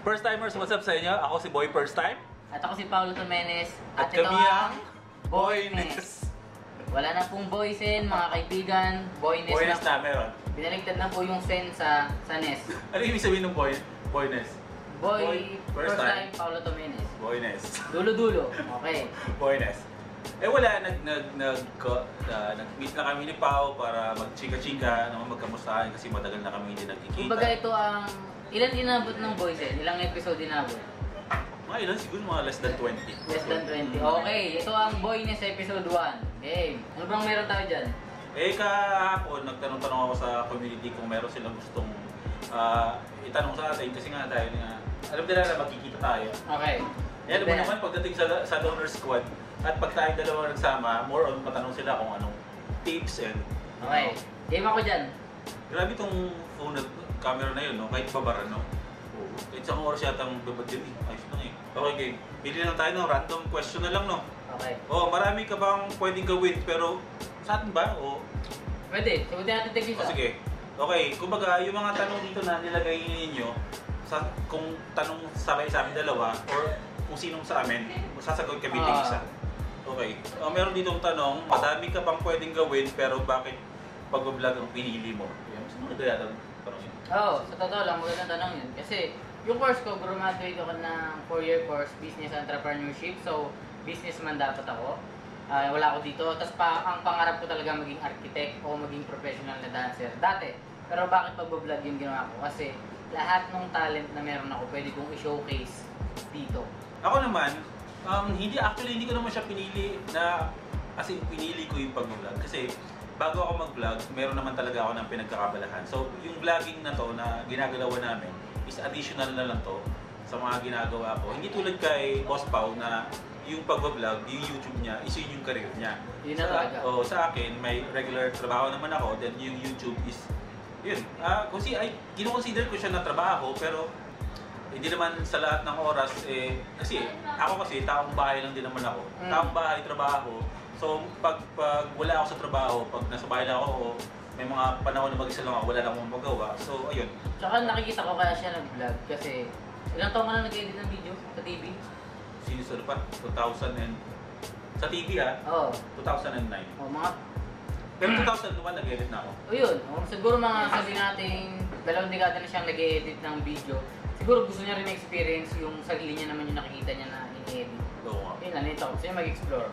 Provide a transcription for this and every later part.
First timers, what's up sa inyo? Ako si Boy First Time. At ako si Paulo Tomenes. At kami ang Boyness. Wala na pong boysen, mga kaibigan. Boyness na meron. Binaligtad na po yung sen sa NES. Ano ibig sabihin ng Boyness? Boy First Time, Paulo Tomenes. Boyness. Dulo-dulo. Okay. Boyness. Eh wala, nag-meet na kami ni Pao para mag-chika-chika, magkamustahan kasi matagal na kami hindi nagkikita. Kumbaga ito ang, ilan inabot ng boysen? Ilang episode inabot? Mga ilan siguro, mga less than 20. Less than 20. Okay, ito ang Boyness episode 1. Game. Ano bang meron tayo dyan? Eh kahapon, nagtanong-tanong ako sa community kung meron silang gustong itanong sa atin kasi nga dahil alam nila na magkikita tayo. Okay. Eh alam mo naman pagdating sa donor squad at pag tayong dalawa nagsama, more on patanong sila kung anong tips and okay. Game ako dyan. Grabe itong phone at camera na yun, no? Kahit babara, no? Kahit isang oras yata ang babad yun eh. Ayos lang eh. Okay, game. Pili lang tayo ng random question na lang, no? Okay. Oh, marami ka bang pwedeng gawin pero sa atin ba? O... Pwede. Sagutin natin tig-isa. Sige. Okay, kumbaga yung mga tanong dito na nilagay ninyo, kung tanong sabay sa amin dalawa or kung sinong sa amin, sasagot kami tig-isa. Okay. Meron ditong tanong, madami ka bang pwedeng gawin pero bakit pag-vlog ang pinili mo? Yan, gusto mo na kaya tanong yun? Oo, sa totoo lang, magandang tanong yun. Kasi yung course ko, graduate ako ng 4-year course, Business Entrepreneurship. So, businessman dapat ako. Wala ako dito. Tapos ang pangarap ko talaga maging architect o maging professional na dancer. Dati. Pero bakit pag-vlog yung ginawa ko? Kasi lahat ng talent na meron ako, pwede kong i-showcase dito. Ako naman, hindi ko naman siya pinili na kasi pinili ko yung pag-vlog kasi bago ako mag-vlog, meron naman talaga ako ng pinagkakabalahan. So, yung vlogging na to na ginagalawa namin is additional na lang to sa mga ginagawa ko. Hindi tulad kay Boss Pao na yung pag-vlog, yung YouTube niya, is yun yung career niya. Yun na talaga. Sa akin, may regular trabaho naman ako, then yung YouTube is yun. Kasi kino-consider ko siya na trabaho, pero hindi naman sa lahat ng oras kasi ako kasi taong bahay lang din naman ako. Taong bahay, trabaho. So pag wala ako sa trabaho, pag nasa bahay lang ako, may mga panahon na mag-isa lang ako, wala lang akong magawa. So ayun. Tsaka nakikita ko kaya siya nag-vlog kasi ilang taon ka na nag-edit ng video sa TV? Since pa? 2000 and... Sa TV Oo. 2009. Mga... Pero 2001 nag-edit na ako. Yun. Siguro mga sabi natin, 2 dekada na siyang nag-edit ng video. Siguro gusto niya rin experience yung sarili niya naman yung nakikita niya na in-edit. Oo nga. Yun, nandito ako. Gusto niya mag-explore.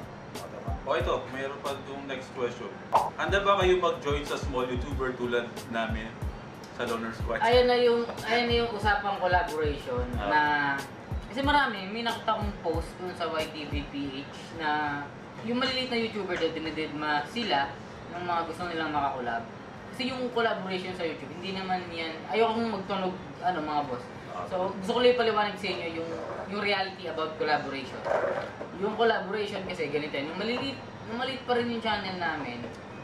O ito, mayroon pa yung next question. Handa ba kayo mag-join sa small YouTuber tulad namin sa Donor Squad? Ayan na yung usapang collaboration na kasi marami, may nakita akong post dun sa YTV PH na yung maliliit na YouTuber daw dinididma sila ng mga gusto nilang makakolab. Kasi yung collaboration sa YouTube, hindi naman yan, ayokong magtunog mga boss. So, gusto ko lang ipaliwanag sa inyo yung reality about collaboration. Yung collaboration kasi ganito yan, yung maliit pa rin yung channel namin,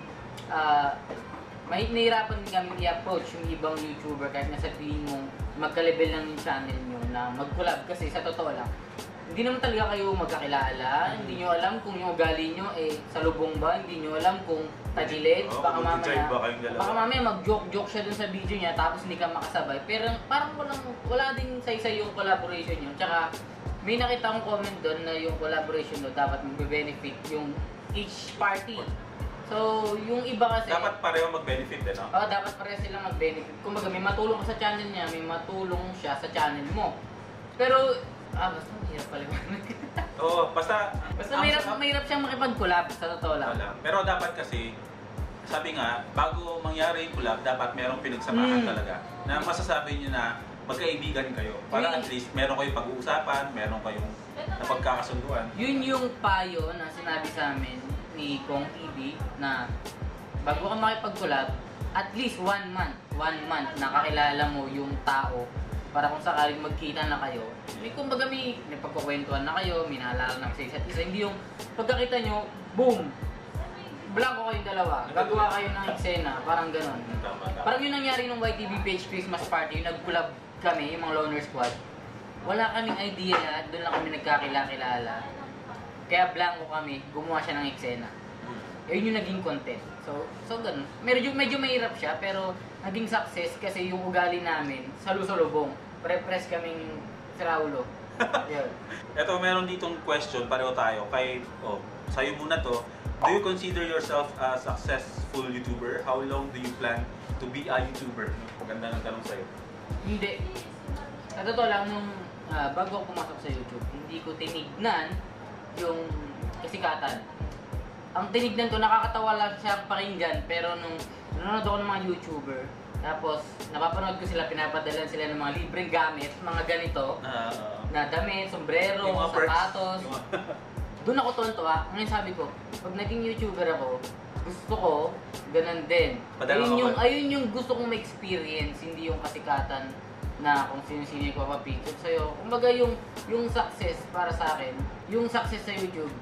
nahihirapan din kami i-approach yung ibang YouTuber kahit nasabihin mong magka-level lang yung channel nyo na mag-collab kasi sa totoo lang, hindi naman talaga kayo magkakilala, hindi nyo alam kung yung ugali nyo salubong ba, hindi nyo alam kung tagilid, baka mamaya mag-joke siya dun sa video niya tapos hindi ka makasabay. Pero parang wala din saysay yung collaboration nyo. Tsaka may nakita akong comment dun na yung collaboration nyo dapat mag-benefit yung each party. So, yung iba kasi... Dapat pareho mag-benefit din, no? Oo, dapat pareho silang mag-benefit. Kumbaga, may matulong ka sa channel niya, may matulong siya sa channel mo. Pero, basta mahirap pala. Oo, basta mahirap siyang makipag-collab, sa totoo lang. Pero dapat kasi, sabi nga, bago mangyari yung collab, dapat merong pinagsamahan talaga. Na masasabi niyo na magkaibigan kayo. Para at least meron kayong pag-uusapan, meron kayong napagkakasunduan. Yun yung payo na sinabi sa amin ni Kong TV na bago ka makipag-collab, at least 1 month nakakilala mo yung tao para kung sakaling magkita na kayo, kumbaga may pagkukwentuhan na kayo, may naalala na kasi isa't isa. Hindi yung pagkakita nyo, boom! Blanco kayong dalawa, gagawa kayo ng eksena, parang ganon. Parang yun nangyari nung YTV Page Christmas Party, yung nag-collab kami, yung mga Loner Squad. Wala kaming idea, doon lang kami nagkakilala. Kaya blanco kami, gumawa siya ng eksena. Yun yung naging content. So ganun. Medyo mahirap siya, pero naging success kasi yung ugali namin, salu-salubong. Pre-press kaming si Raulo. Yun. Ito, meron ditong question, pareho tayo. Sa'yo muna to. Do you consider yourself a successful YouTuber? How long do you plan to be a YouTuber? Maganda ng tanong sa'yo. Hindi. Sa totoo lang, nung bago ako pumasok sa YouTube, hindi ko tinignan yung kasikatan. Ang tinignan ko, nakakatawa lang siyang pakinggan, pero nung nanonood ako ng mga YouTuber, tapos napapanood ko sila, pinapadalan sila ng mga libreng gamit, mga ganito, na damit, sombrero, yung mga perks. sapatos. Doon ako tonto Ngayon sabi ko, pag naging YouTuber ako, gusto ko, ganun din. Padala ka ba? Ayun yung gusto kong ma-experience, hindi yung kasikatan na kung sino-sino yung papapicture sa'yo. Kumbaga yung success para sa akin, yung success sa YouTube,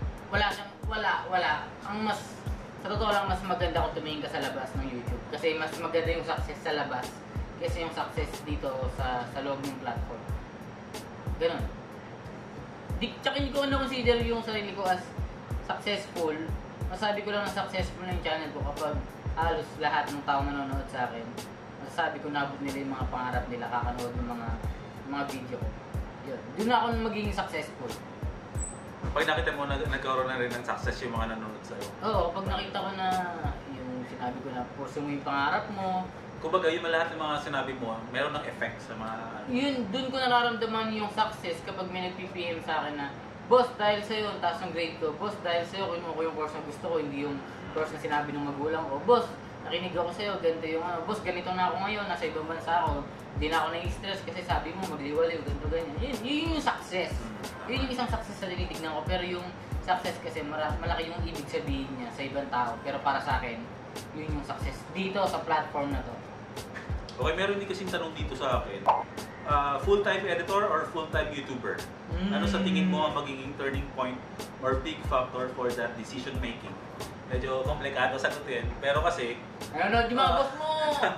wala. Sa totoo lang, mas maganda kung tumingin ka sa labas ng YouTube. Kasi mas maganda yung success sa labas kaysa yung success dito sa loob ng platform. Ganun. Tsaka hindi ko na-consider yung sarili ko as successful. Masabi ko lang na successful na yung channel ko kapag halos lahat ng tao nanonood sa akin. Masasabi ko naabot nila yung mga pangarap nila, kakanood ng mga video ko. Yun. Doon na ako magiging successful. Pag nakita mo na nagkaroon na rin ng success yung mga nanonood sa'yo. Oo, pag nakita ko na yung sinabi ko na pursue mo yung pangarap mo. Kumbaga, yung lahat ng mga sinabi mo, meron ng effect sa mga... Yun, dun ko nararamdaman yung success kapag may nag-PPM sa akin na, boss, dahil sa'yo, ang taas ng grade ko. Boss, dahil sa'yo, kinuha ko yung course na gusto ko, hindi yung course na sinabi ng magulang ko. Boss, nakinig ako sa'yo, ganito yung boss, ganito na ako ngayon, nasa ibang bansa ako. Hindi na ako na-stress kasi sabi mo, magliwaliw, ganito, ganyan. Yun yung success. Yun yung isang success na tinitignan ko. Pero yung success kasi, malaki yung ibig sabihin niya sa ibang tao. Pero para sa akin, yun yung success dito sa platform na to. Okay, meron din kasing tanong dito sa akin. Full-time editor or full-time YouTuber? Ano sa tingin mo ang magiging turning point or big factor for that decision making? Medyo komplikado sagutin, pero kasi... Nanonood yung mga boss mo!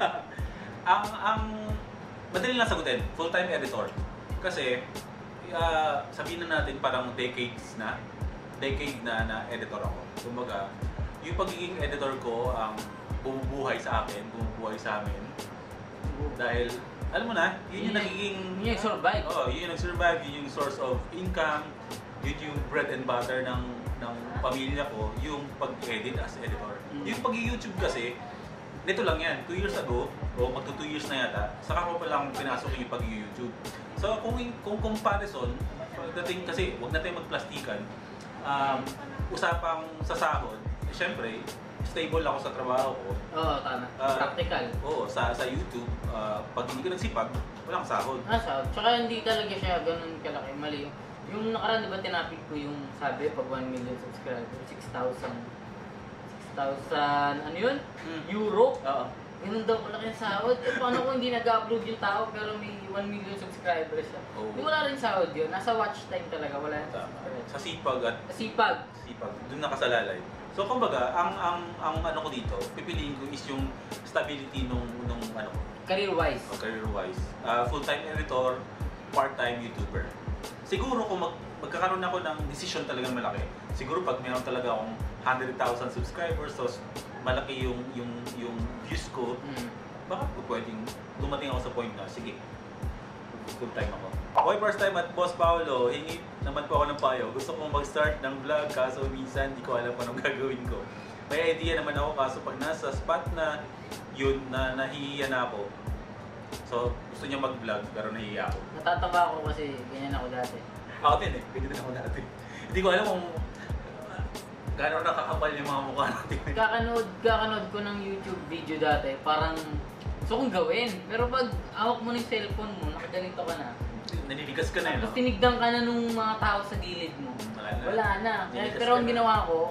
Madali lang sagutin, full-time editor. Kasi, sabihin na natin parang decade na editor ako. Kumbaga, yung pagiging editor ko ang bumubuhay sa akin, bumubuhay sa amin. Dahil, alam mo na, yun yung nagiging... Yun yung survive. Yun yung nag-survive, yun yung source of income, yun yung bread and butter ng pamilya ko, yung pag-edit as editor. Yung pag-YouTube kasi, nito lang yan, 2 years ago, o magto 2 years na yata, saka ko palang pinasok yung pag-YouTube. So kung comparison, pagdating kasi, huwag natin magplastikan, usapang sa sahod, syempre, stable ako sa trabaho ko. Oo, tama. Practical. Oo, sa YouTube, pag hindi ka nagsipag, wala kang sahod. Sahod. Tsaka hindi talaga siya ganun kalaki. Mali. Yung nakaraan, di ba tinapik ko yung sabi, pag 1 million subscribers, 6,000, ano yun? Euro? Oo. Ganun daw ko lang yung sahod. Paano kung hindi nag-upload yung tao pero may 1 million subscribers siya? Hindi wala rin sahod yun. Nasa watch time talaga. Wala yung subscribers. Sa sipag at... Sipag. Doon nakasalalay. So kumbaga, ang ano ko dito, pipiliin ko is yung stability nung ano ko. Career-wise. Career-wise. Full-time editor, part-time YouTuber. Siguro kung magkakaroon ako ng decision talagang malaki, siguro pag meron talaga akong 100,000 subscribers, so malaki yung views ko, baka pwedeng dumating ako sa point na, sige, full-time ako. Okay, first time at Boss Paolo, hingi naman po ako ng payo. Gusto kong mag-start ng vlog, kaso minsan di ko alam anong gagawin ko. May idea naman ako, kaso pag nasa spot na yun, na nahihiya na ako. So, gusto niya mag-vlog, pero nahihiya ako. Natatawa ako kasi ganyan ako dati. Ako din ganyan din ako dati. Hindi ko alam kung gano'n nakakapal yung mga mukha natin. Kakanood ko ng YouTube video dati, parang gusto kong gawin. Pero pag hawak mo ng cellphone mo, nakaganito ka na. Naninigas ka na yun, Tapos tinigdan ka na nung mga tao sa gilid mo. Wala na. Pero ang ginawa ko,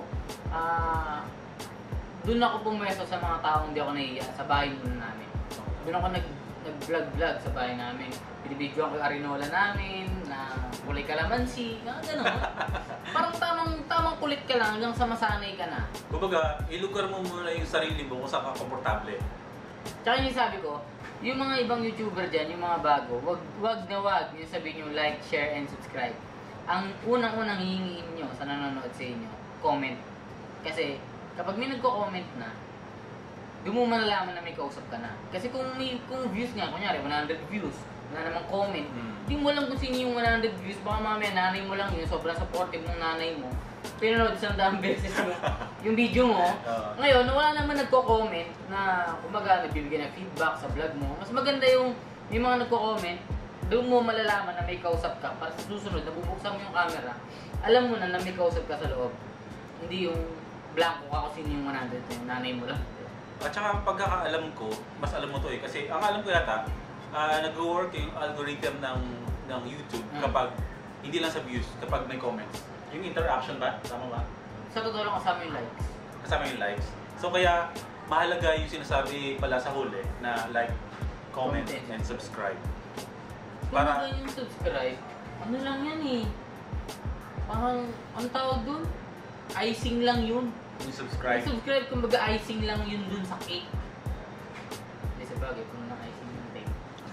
doon ako pumeso sa mga taong hindi ako nahiya, sa bahay muna namin. Doon ako nag-vlog sa bahay namin. Binibidyoan ko yung arinola namin, na kulay kalamansi, gano'n. Parang tamang kulit ka lang hanggang sa masanay ka na. Kumbaga, ilugar mo muna yung sarili mo kung saan ka komportable. Tsaka yung sabi ko, yung mga ibang YouTuber dyan, yung mga bago, wag yung sabihin nyo like, share, and subscribe. Ang unang-unang hihingiin nyo sa nanonood sa inyo, comment. Kasi kapag may nagko-comment na, doon mo malalaman na may kausap ka na. Kasi kung views nga, kunyari 100 views, na naman comment. Hindi mo alam kung sino yung 100 views. Baka mamaya nanay mo lang yun, sobrang supportive ng nanay mo. Pinanood 100 beses yung video mo. Ngayon, wala naman nagko-comment na kumbaga nagbibigay ng feedback sa vlog mo. Mas maganda yung may mga nagko-comment, doon mo malalaman na may kausap ka. Para sa susunod, nabubuksan mo yung camera, alam mo na may kausap ka sa loob. Hindi yung blanco ka kung sino yung 100 na yung nanay mo lang. At saka pagkakaalam ko, mas alam mo to eh. Kasi ang alam ko yata, nag-work yung algorithm ng YouTube kapag, hindi lang sa views, kapag may comments. Yung interaction ba? Tama ba? Sa totoo lang kasama yung likes. Kasama yung likes. So kaya, mahalaga yung sinasabi pala sa huli na like, comment, and subscribe. Para yung subscribe, ano lang yan eh. Parang, ang tawag dun? Icing lang yun. Yung subscribe. Yung subscribe, kumbaga icing lang yun dun sa cake. Hindi sa bagay, kung na icing yung cake.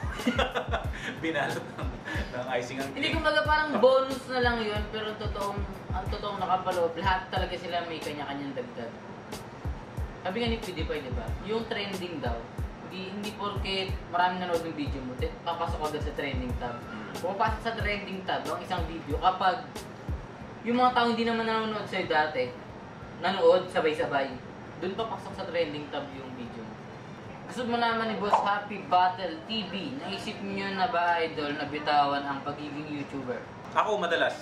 Binalot ng icing ang cake. Hindi, kumbaga parang bonus na lang yun, pero ang totoong nakapaloob, lahat talaga sila may kanya-kanyang dagdag. Sabi nga ni PewDiePie, di ba? Yung trending daw, hindi porket maraming nanood ng video mo, papasok agad sa trending tab. Pumapasok sa trending tab ang isang video kapag yung mga tao hindi naman nanonood sa'yo dati, nanood sabay-sabay, doon papasok sa trending tab yung video mo. Gusto mo naman ni Boss Happy Battle TV, naisip niyo na ba, idol, na bitawan ang pagiging YouTuber? Ako madalas.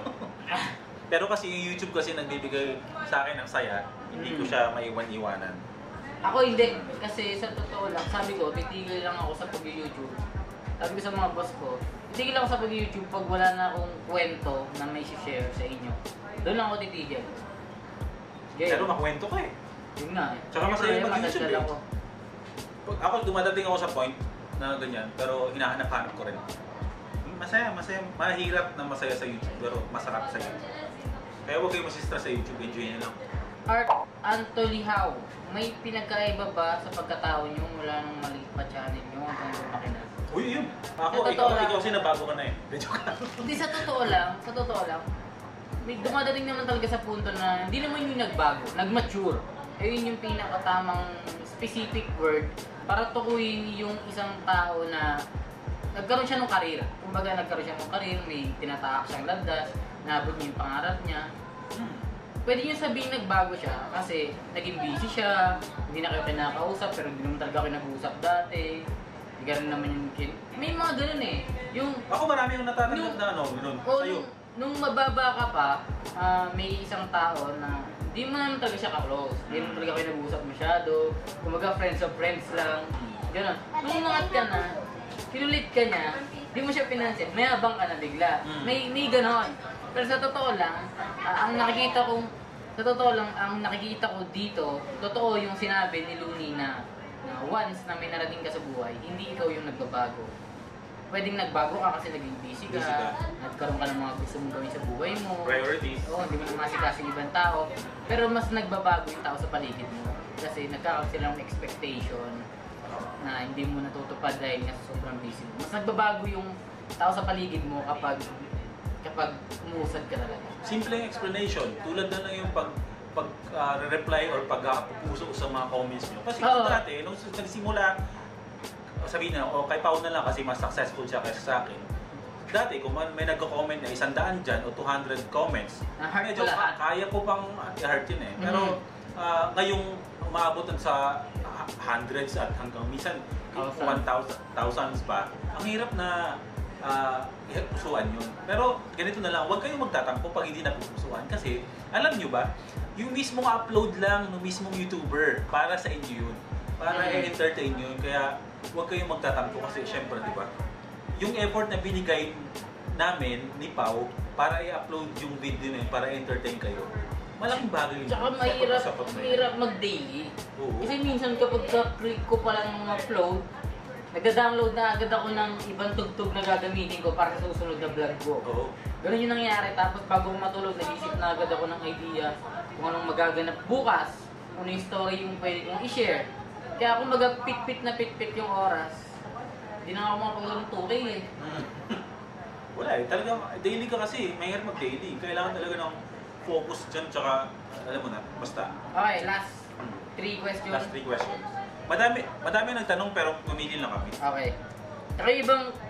Pero kasi yung YouTube kasi nagbibigay sa akin ng saya, hindi ko siya maiwan-iwanan. Ako hindi, kasi sa totoo lang, sabi ko, titigil lang ako sa pag-YouTube. Sabi ko sa mga boss ko, titigil ako sa pag-YouTube pag wala na akong kwento na may share sa inyo. Doon lang ako titigil. Pero makwento ka eh. Yun nga eh. Tsaka masaya mag-YouTube eh. Ako. Ako dumadating ako sa point na ganyan, pero hinahanap-hanap ko rin. Masaya. Mahirap na masaya sa YouTube, pero masarap sa YouTube. Kaya huwag kayo masistress sa YouTube, enjoy nyo lang. Art Anthony How, may pinagkaiba ba sa pagkatao nyo mula nung maliit pa channel nyo hanggang lumaki na? Uy, yun. Ikaw sinabago ka na eh. Hindi, sa totoo lang, may dumadating naman talaga sa punto na hindi naman yung nagbago, nag-mature. Ayun yung pinakatamang specific word para tukuyin yung isang tao na nagkaroon siya ng karir. Kumbaga nagkaroon siya ng karir, may tinatahak siyang landas, naabot niya yung pangarap niya. Pwede niyo sabihin nagbago siya kasi naging busy siya, hindi na kayo kinakausap pero hindi naman talaga kayo nag-uusap dati. Hindi ka rin naman yung may mga ganun eh. Yung, ako marami yung natatanggap na ano, ganun. Sa'yo. Nung mababa ka pa, may isang tao na hindi mo naman talaga siya ka-close. Hindi naman talaga kayo nag-uusap masyado. Kumaga friends of friends lang. Ganun. Nung umangat ka na, kinulit ka niya, hindi mo siya pinansin, may abang ka na bigla. May ganon. Pero sa totoo lang, ang nakikita ko dito, totoo yung sinabi ni Looney na once na may narating ka sa buhay, hindi ikaw yung nagbabago. Pwedeng nagbago ka kasi naging busy ka, nagkaroon ka ng mga gusto mong gawin sa buhay mo. Priorities. Oo, hindi mo na masikaso yung ibang tao. Pero mas nagbabago yung tao sa paligid mo. Kasi nagkakaroon silang expectation na hindi mo natutupad dahil nga sobrang busy mo. Mas nagbabago yung tao sa paligid mo kapag umusad ka talaga. Simpleng explanation, tulad na lang yung reply or pag-puso sa mga comments nyo. Kasi dati, nung nagsimula, sabihin na, kay Pao na lang kasi mas successful siya kaysa sa akin. Dati, kung may nagko-comment na 100 dyan o 200 comments, medyo kaya ko pang i-heart yun eh. Pero ngayong umaabot sa hundreds at hanggang minsan 1,000s pa, ang hirap na pusuan yun. Pero ganito na lang, huwag kayong magtatampo pag hindi napupusuan kasi alam nyo ba, yung mismong upload lang ng mismong YouTuber para sa inyo yun. Para i-entertain nyo yun. Kaya huwag kayong magtatampo kasi syempre, di ba? Yung effort na binigay namin ni Pao para i-upload yung video na yun, para i-entertain kayo. Malaking bagay yun. Tsaka mahirap mag-daily. Kasi minsan kapag ka-click ko pa lang ng upload, nagda-download na agad ako ng ibang tugtog na gagamitin ko para sa susunod na vlog ko. Ganun yung nangyari. Tapos bago matulog, nag-isip na agad ako ng idea kung anong magaganap bukas, kung ano yung story yung pwede kong i-share. Kaya kung pit-pit yung oras, hindi na ako makapagod ng tukay eh. Wala eh. Talaga, daily ka kasi. Mahirap mag-daily. Kailangan talaga ng focus dyan. Tsaka, alam mo na, basta. Okay, last 3 questions. Last 3 questions. Madami nagtanong pero pumili lang kami. Okay. Saka ibang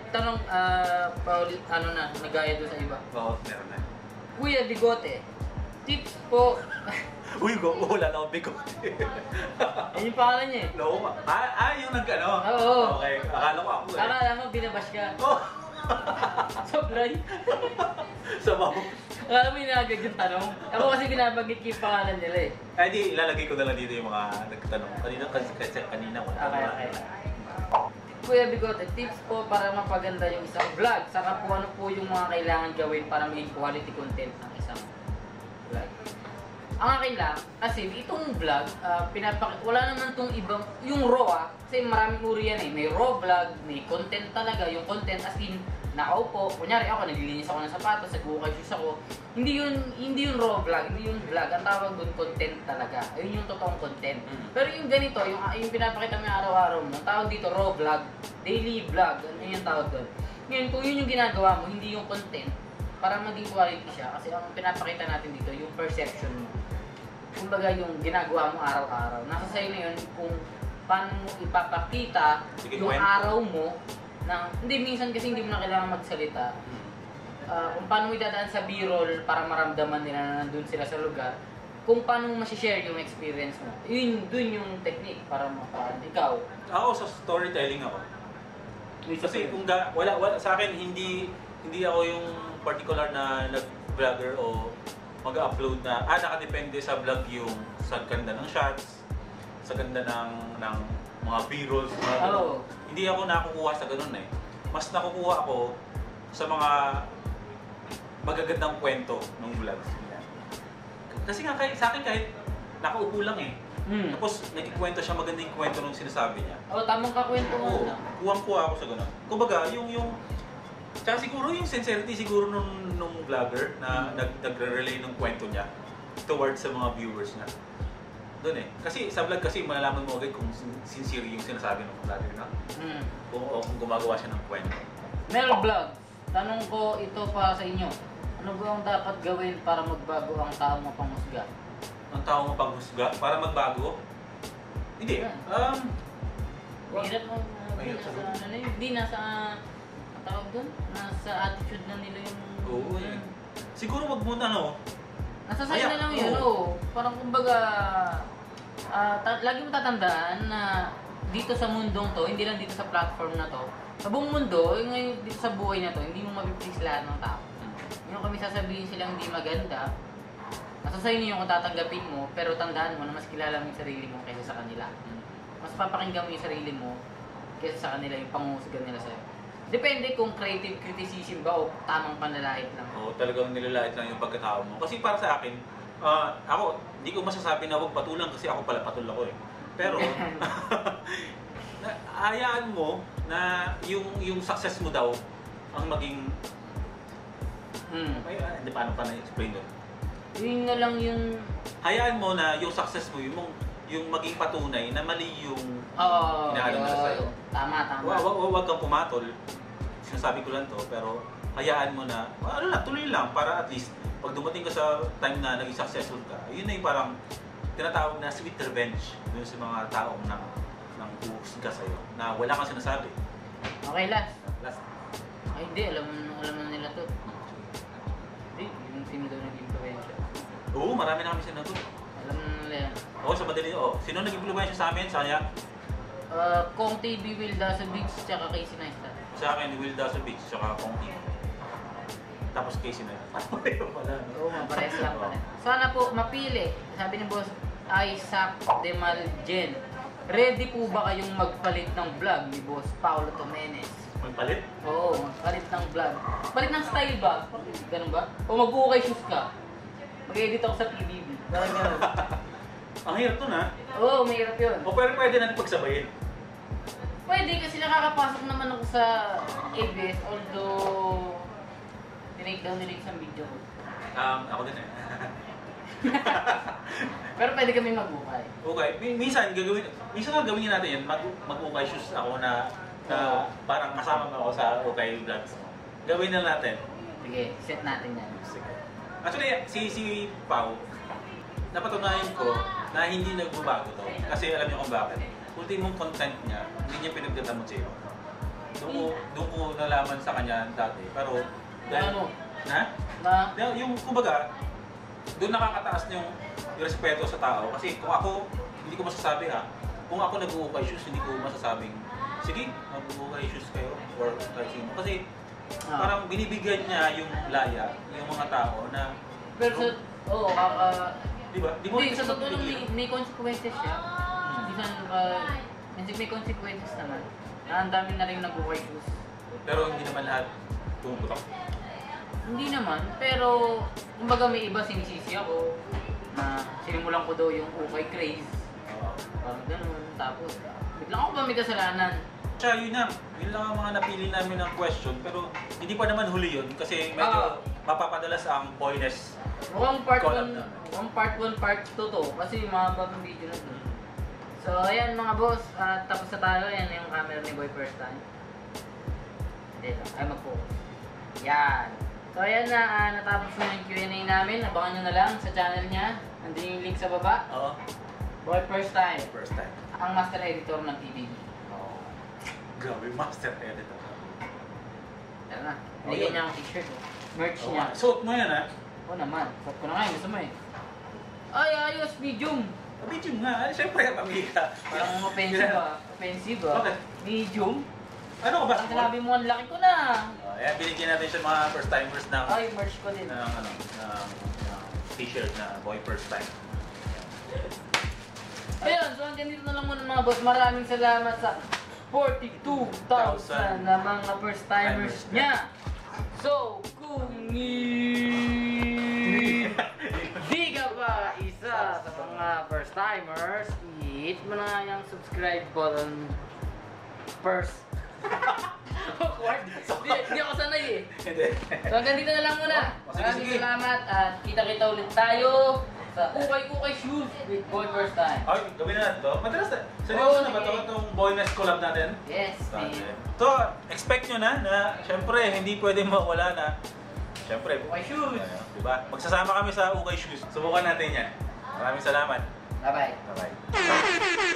tanong, paulit, nagaya doon sa iba. Oo, meron na. Kuya Bigote, tips po. Uy, wala na akong bigot. Yan yung pangalan niya eh. No, yung nag-ano? Oo. Okay, akala ko ako eh. Akala mo, binabash ka. Oh! Sobrang. Sabaw. Akala mo inagad yung tanong. Ako kasi binabanggit ko yung pangalan nila eh. Ay, di, ilalagay ko na lang dito yung mga nagtanong. Kanina ko. Okay. Kuya Bigote, tips po para mapaganda yung isang vlog. Saka po ano po yung mga kailangan gawin para maging quality content ng isang vlog. Ang akin lang, kasi itong vlog, wala naman tong ibang, yung raw kasi maraming uri yan eh. May raw vlog, may content talaga, yung content as in, nakaupo, kunyari ako, naglilinis ako ng sapatos, nag-ukay shoes ako. Hindi yun raw vlog, hindi yun vlog. Ang tawag doon, content talaga. Ayun yung totoong content. Pero yung ganito, yung pinapakita mo yung araw-araw mo, tawag dito raw vlog, daily vlog, ano yung tawag doon. Ngayon, kung yun yung ginagawa mo, hindi yung content, para maging quality siya, kasi ang pinapakita natin dito, yung perception mo. Kumbaga yung ginagawa mo araw-araw. Nasa sa'yo na yun kung paano mo ipapakita yung araw mo na, hindi, minsan kasi hindi mo na kailangan magsalita. Kung paano mo idadaan sa B-roll para maramdaman nila na nandun sila sa lugar. Kung paano mo masishare yung experience mo. Dun yung technique para ikaw. Ako sa storytelling ako. Kasi kung wala sa akin hindi ako yung particular na nag-vlogger o mag-upload na nakadepende sa vlog yung sa ganda ng shots, sa ganda ng mga B-rolls, Hindi ako nakukuha sa ganun eh. Mas nakukuha ako sa mga magagandang kwento ng vlogs. Kasi nga sa akin kahit nakaupo lang eh. Tapos nagkikwento siya, maganda yung kwento nung sinasabi niya. Tamang kakwento mo. Kuwang-kuha ako sa ganun. Kumbaga, tsaka siguro yung sincerity siguro nung vlogger na nagre-relay ng kwento niya towards sa mga viewers niya. Doon eh. Kasi sa vlog kasi malalaman mo agad kung sincere yung sinasabi ng vlogger na. Kung gumagawa siya ng kwento. Mel Vlog, tanong ko ito para sa inyo. Ano ba ang dapat gawin para magbago ang tao mapanghusga? Ang tao mapanghusga? Para magbago? Hindi. Mahirap mo. Hindi nasa tawag doon, nasa attitude na nila yung siguro wag muna nasa sa'yo na lang yun parang kumbaga lagi mo tatandaan na dito sa mundong to, hindi lang dito sa platform na to, sa buong mundo, ngayon dito sa buhay na to, hindi mo mapiplease lahat ng tao. Yung kami sasabihin silang hindi maganda, nasa sa'yo na yung kung tatanggapin mo, pero tandaan mo na mas kilala mo yung sarili mo kaysa sa kanila. Mas papakinggan mo yung sarili mo kaysa sa kanila, yung panghusgan nila sa'yo. Depende kung creative criticism ba o tamang panlalait lang. Talagang nilalait lang yung pagkatao mo. Kasi para sa akin, ako, hindi ko masasabi na huwag patulang kasi ako pala patul ako eh. Pero, hayaan mo na yung success mo daw ang maging... Hindi paano pa na-explain doon? Yun na lang yung... Hayaan mo na yung success mo, yung maging patunay na mali yung inaalam nila sa'yo. Tama. Huwag kang pumatol. Sinasabi ko lang to, pero hayaan mo na, tuloy lang para at least pag dumating ka sa time na naging successful ka, yun na yung parang tinatawag na sweet revenge dun sa mga taong nang uhusga sa'yo na wala kang sinasabi. Okay, last. Ay, hindi. Alam na nila to. Hindi, yung sino daw nag-influensya. Oo, marami na kami sinagot. Alam na nila yan. Sa madali. Sino nag-influensya sa amin? Sa kanya? Kong TV, Will Dasovich, tsaka Casey Neistat. Sa akin, Will Dasovich, tsaka Kong TV. Tapos Casey Neistat. Parehas lang pala. Sana po mapili. Sabi ni Boss Isaac Demalgen. Ready po ba kayong magpalit ng vlog ni Boss Paulo Tomenes? Magpalit? Oo, magpalit ng vlog. Palit ng style ba? Ganun ba? O mag-ukay shoes ka? Mag-edit ako sa PBB. Parang ganun. Ang hirap to na. Oo, mahirap yun. Pero pwede natin pagsabayin. Pwede kasi nakakapasok naman ako sa ABS, although tinake down nila isang video ko. Ako din eh. Pero pwede kami mag-ukay. Okay, minsan nga gawin natin yan, mag-ukay shoes ako na parang kasama mo ako sa ukay vlogs mo. Gawin na natin. Sige, set natin yan. Sige. Actually, si Pao, napatunayan ko na hindi nagbabago to. Kasi alam niyo kung bakit. Ultimong content niya, hindi niya pinagdadamot sa'yo. Doon ko nalaman sa kanya dati. Pero, Ano? ha? Na? Yung, kumbaga, doon nakakataas yung respeto sa tao. Kasi kung ako, hindi ko masasabi ha, kung ako nag-uukay shoes, hindi ko masasabing, sige, mag-uukay shoes kayo, or kahit sino. Kasi, parang binibigyan niya yung laya, yung mga tao na, Pero sa, oo, di ba? Di mo hindi, sa totoo lang may consequences siya. Minsan, may consequences naman. Na ang dami na rin nag-ukay shoes. Pero hindi naman lahat pumuputok. Hindi naman, pero kumbaga may iba sinisisi ako na sinimulan ko daw yung ukay craze. Parang ganun, tapos biglang ako ba may kasalanan? Tsaka yun lang ang mga napili namin ng question, pero hindi pa naman huli yun kasi medyo mapapadalas ang boyness. Mukhang part Collab 1, na. mukhang part 1, part 2 to kasi mahaba ng video na to. So ayan mga boss, tapos na tayo, yan yung camera ni Boy first time. Hindi lang, ay mag-focus. Yan. So ayan na, natapos na yung Q&A namin, abangan nyo na lang sa channel niya. Nandiyan yung link sa baba. Oo. Boy first time, First time. ang master editor ng PBB. Oo. Grabe, master editor. Yan na, Oh, nilagyan yun. niya ang t-shirt. Merch Oo niya. nga. Suot mo yan ha? Oo naman, suot ko na nga, gusto mo eh. Ay, ayos, medium. Medium nga. Siyempre, pamilya. Parang offensive ah. Offensive ah. Bakit? Medium. Ano ka ba? Parang sinabi mo, ang laki ko na. Ayan, binigyan natin siya mga first timers ng, Ay, merch ko din. ng t-shirt na boy first time. Ayun, so hanggang dito na lang muna mga boss. Maraming salamat sa 42,000 na mga first timers niya. So, kung di ka pa isa sa mga first timers, hit mo na nga yung subscribe button first. Awkward. Di ako sanay eh. Hindi. So hanggang dito na lang muna. Oh, sige, Maraming sige. salamat at kita-kita ulit tayo sa Ukay-Ukay Shoes with Boy First Time. Ay, gawin na natin to. Madalas na. Seryoso na ba ito? Okay. Itong boyness collab natin? Yes, man. So, expect nyo na syempre, hindi pwede mawala na. Syempre, Ukay Shoes. diba? Magsasama kami sa Ukay Shoes. Subukan natin yan. Maraming salamat. Bye-bye. Bye-bye.